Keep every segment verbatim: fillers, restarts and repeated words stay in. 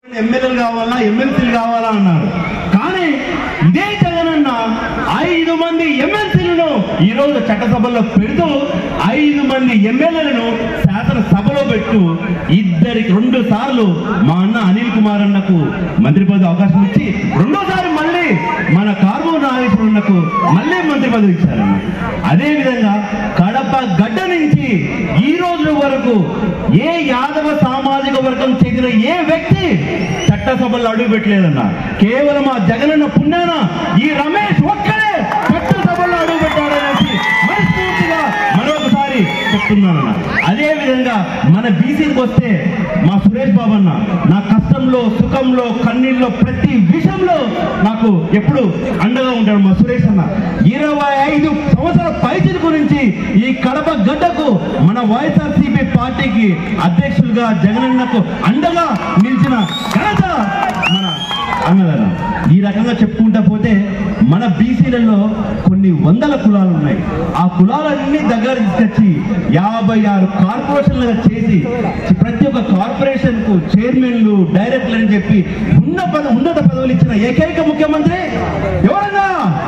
ఎమ్మెల్యేలు కావాలా ఎమ్మెల్సీలు కావాలా అన్నారు. కానీ ఇదే జగనన్న ఐదు మంది ఎమ్మెల్సీలను ఈ రోజు చట్టసభలో పెడుతూ ఐదు మంది ఎమ్మెల్యేలను శాసనసభలో పెట్టు ఇద్దరికి రెండు సార్లు మా అన్న అనిల్ కుమార్ అన్నకు మంత్రి పదవి అవకాశం ఇచ్చి రెండోసారి మళ్ళీ మన కార్మూర్ నాగేశ్వరన్నకు మళ్ళీ మంత్రి పదవి ఇచ్చారన్న. అదేవిధంగా కడప గడ్డ నుంచి ఈ రోజు వరకు ఏ యాదవ సామాజిక వర్గం చెందిన ఏ వ్యక్తి చట్టసభలో అడుగు పెట్టలేదన్న. కేవలం ఆ జగనన్న పుణ్యాన ఈ రమేష్ ఒక్కడే చట్టసభలో అడుగు పెట్టాడనేసి మనస్ఫూర్తిగా మరొకసారి చెప్తున్నానన్న. అదే విధంగా మన బీసీకి వస్తే మా సురేష్ బాబు అన్న నా కష్టంలో సుఖంలో కన్నీళ్ళలో ప్రతి విషయంలో నాకు ఎప్పుడు అండగా ఉంటాడు మా సురేష్ అన్న. ఇరవై ఐదు సంవత్సరాల పైచిల గురించి ఈ కడప గడ్డకు మన వైఎస్ఆర్సీపీ పార్టీకి అధ్యక్షులుగా జగనన్నకు అండగా నిలిచిన ఘనత మన అన్నదన్న. ఈ రకంగా చెప్పుకుంటా పోతే మన బీసీలలో కొన్ని వందల కులాలు ఉన్నాయి. ఆ కులాలన్నీ దగ్గర తీసుకొచ్చి యాభై ఆరు కార్పొరేషన్లుగా చేసి ప్రతి ఒక్క కార్పొరేషన్ కు చైర్మన్లు డైరెక్టర్లు అని చెప్పి ఉన్న పద ఉన్నత పదవులు ఇచ్చిన ఏకైక ముఖ్యమంత్రి ఎవరన్నా?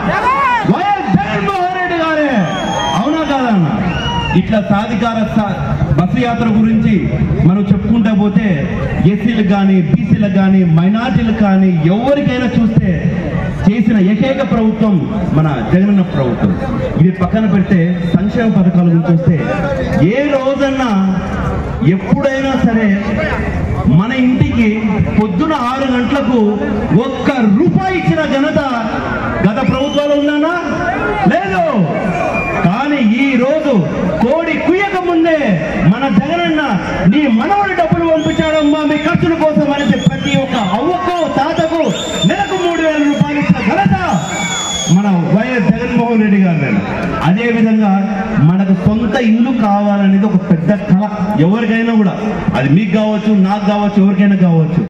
వైఎస్ జగన్మోహన్ రెడ్డి గారే. అవునా కాదా అన్న? ఇట్లా సాధికార బస్సు యాత్ర గురించి మనం చెప్పుకుంటా పోతే ఎస్సీలకు కానీ బీసీలకు కానీ మైనార్టీలకు కానీ ఎవరికైనా చూస్తే చేసిన ఏకైక ప్రభుత్వం మన జగనన్న ప్రభుత్వం. ఇది పక్కన పెడితే సంక్షేమ పథకాల గురించి వస్తే ఏ రోజన్నా ఎప్పుడైనా సరే మన ఇంటికి పొద్దున ఆరు గంటలకు ఒక్క రూపాయి ఇచ్చిన ఘనత గత ప్రభుత్వాలు ఉందన్నా? లేదు. కానీ ఈ రోజు కోడి కుయ్యక ముందే మన జగనన్న నీ మనవడి డబ్బులు పంపించాడమ్మా మీ ఖర్చుల కోసం అనేసి ప్రతి ఒక్క అవ్వకు తాతకు నెలకు మూడు వేల రూపాయలు ఇచ్చిన ఘనత మన వైఎస్ జగన్మోహన్ రెడ్డి గారు. అదే విధంగా మనకు సొంత ఇల్లు కావాలనేది ఒక పెద్ద కళ ఎవరికైనా కూడా. అది మీకు కావచ్చు, నాకు కావచ్చు, ఎవరికైనా కావచ్చు.